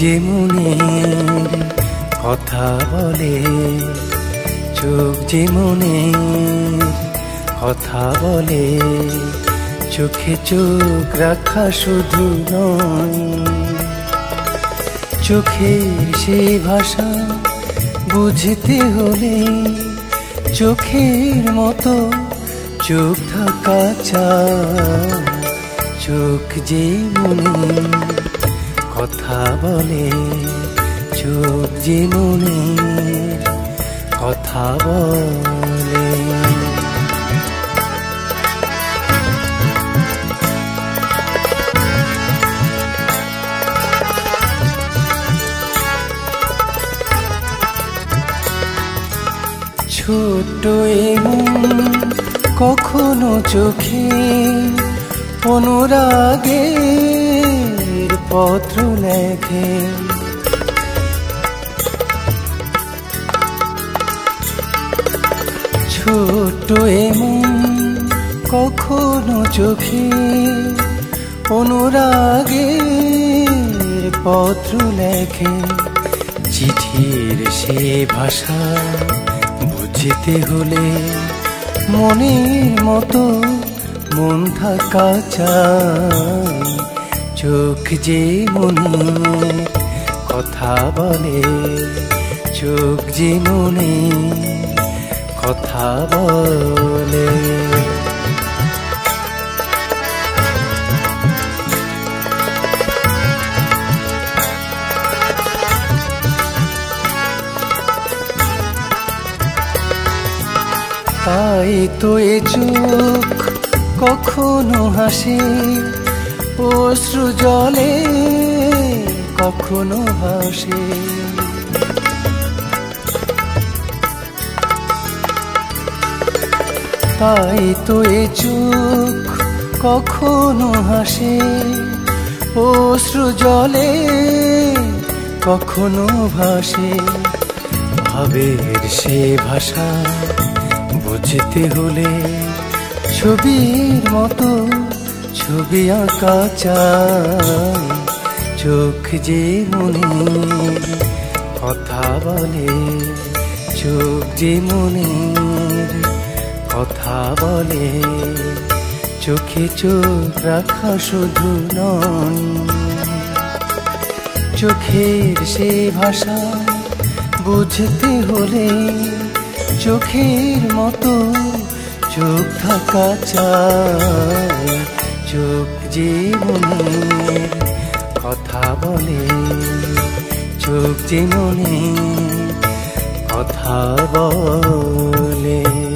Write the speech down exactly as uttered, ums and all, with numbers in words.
যে মনের কথা বলে, চোখ যে মনের কথা বলে, চোখে চোখ রাখা শুধু নয়, চোখের সে ভাষা বুঝতে হলে চোখের মতো চোখ থাকা চাই। চোখ যে মনের কথা বলে, চোখ যে মনের কথা বলে। ছোট্ট এমন কখনো চোখে অনুরাগের পত্র লেখে, ছোট্ট এমন কখনো চোখে অনুরাগের পত্র লেখে। চিঠির সে ভাষা বুঝতে হলে মনের মতো মন থাকা চাই। চোখ যে মনের কথা বলে, চোখ যে মনের কথা বলে। তাই তো এ চোখ কখনো হাসে অশ্রু জলে, কখনো হাসে। তাই তো এ চোখ কখনো হাসে অশ্রু জলে, কখনো ভাসে। ভাবের সে ভাষা বুঝতে হলে ছবির মতো ছবি আঁকা চাই। চোখ যে মনের কথা বলে, চোখ যে মনের কথা বলে, চোখে চোখ রাখা শুধু নয়, চোখের সে ভাষা বুঝতে হলে চোখের মতো চোখ থাকা চাই। চোখ যে মনের কথা বলে, চোখ যে মনের কথা বলে।